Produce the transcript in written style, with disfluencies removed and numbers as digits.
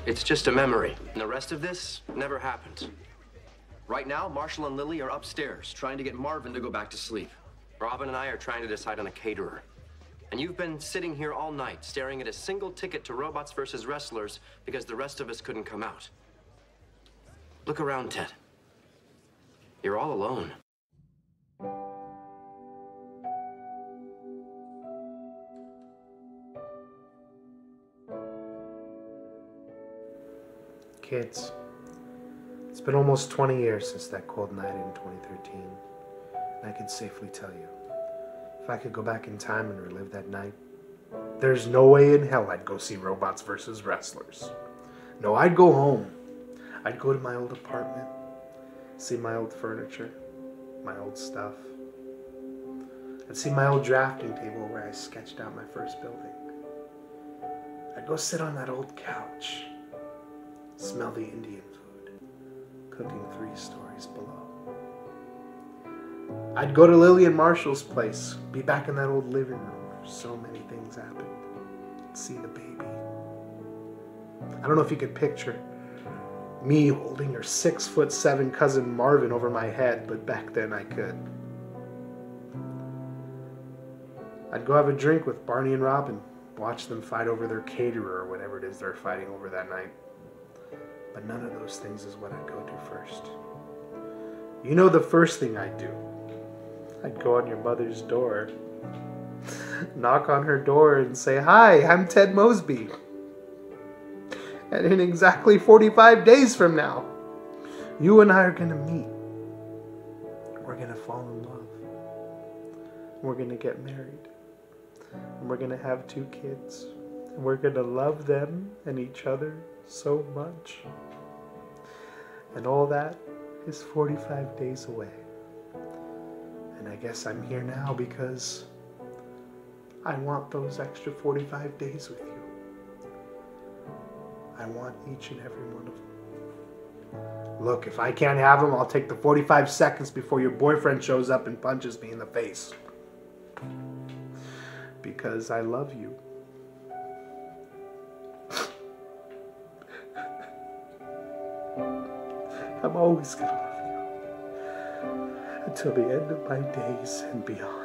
It's just a memory. And the rest of this never happened. Right now, Marshall and Lily are upstairs trying to get Marvin to go back to sleep. Robin and I are trying to decide on a caterer. And you've been sitting here all night staring at a single ticket to Robots versus Wrestlers because the rest of us couldn't come out. Look around, Ted. You're all alone. Kids, it's been almost 20 years since that cold night in 2013, and I can safely tell you, if I could go back in time and relive that night, there's no way in hell I'd go see Robots versus Wrestlers. No, I'd go home. I'd go to my old apartment, see my old furniture, my old stuff. I'd see my old drafting table where I sketched out my first building. I'd go sit on that old couch, smell the Indian food, cooking 3 stories below. I'd go to Lily and Marshall's place, be back in that old living room where so many things happened, see the baby. I don't know if you could picture me holding your 6'7" cousin Marvin over my head, but back then I could. I'd go have a drink with Barney and Robin, watch them fight over their caterer or whatever it is they're fighting over that night. But none of those things is what I'd go do first. You know the first thing I'd do? I'd go on your mother's door, knock on her door and say, "Hi, I'm Ted Mosby. And in exactly 45 days from now, you and I are going to meet. We're going to fall in love. We're going to get married. And we're going to have 2 kids. And we're going to love them and each other so much." And all that is 45 days away. And I guess I'm here now because I want those extra 45 days with you. I want each and every one of them. Look, if I can't have them, I'll take the 45 seconds before your boyfriend shows up and punches me in the face. Because I love you. I'm always gonna love you until the end of my days and beyond.